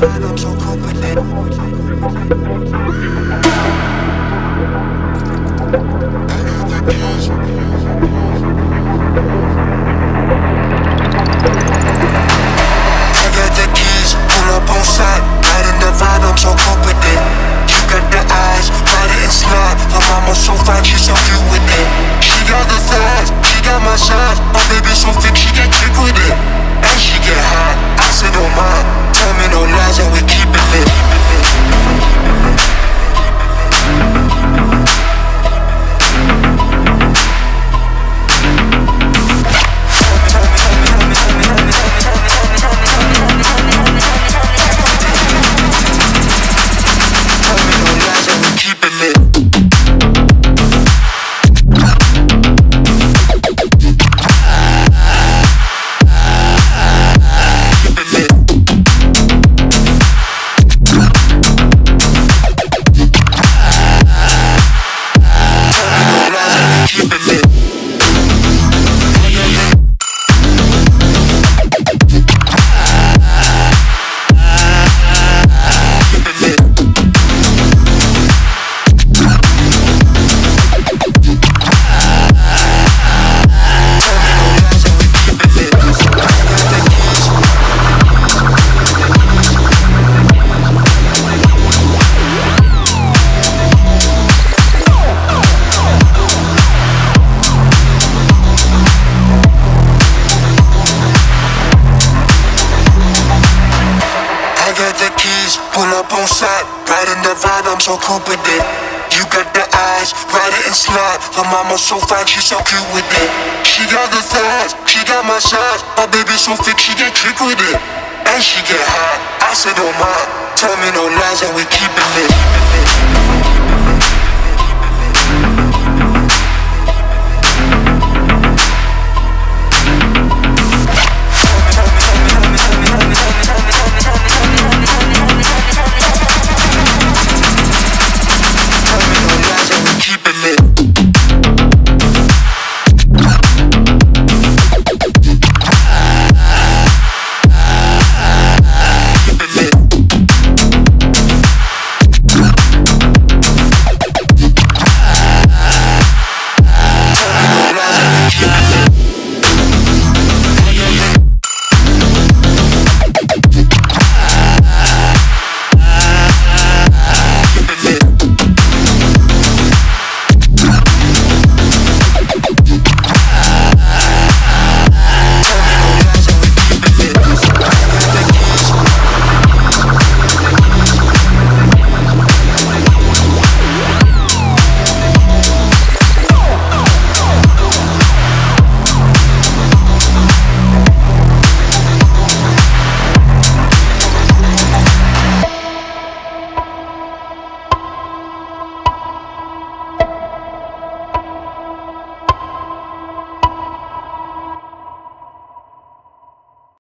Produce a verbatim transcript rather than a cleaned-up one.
vibe, I'm so cool with it. I got the keys, pull up on side, right in the vibe, I'm so cool with it. You got the eyes, ride it and slide. Her mama so fine, she so cute with it. She got the thighs, she got my size. My baby so thick, she get kick with it. And she get high, I said don't mind. Tell me no lies and we keep it lit. So cool with it. You got the eyes, ride it and slide. Her mama so fine, she so cute with it. She got the thighs, she got my size. My baby so thick, she get trick with it. And she get high, I said don't mind. Tell me no lies and we keep it lit.